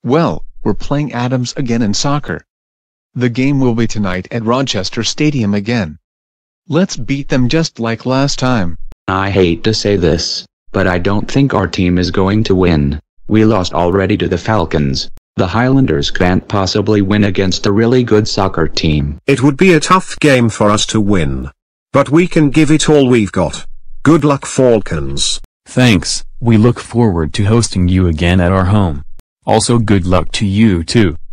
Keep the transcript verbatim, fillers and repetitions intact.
Well, we're playing Adams again in soccer. The game will be tonight at Rochester Stadium again. Let's beat them just like last time. I hate to say this, but I don't think our team is going to win. We lost already to the Falcons. The Highlanders can't possibly win against a really good soccer team. It would be a tough game for us to win. But we can give it all we've got. Good luck, Falcons. Thanks, we look forward to hosting you again at our home. Also good luck to you too.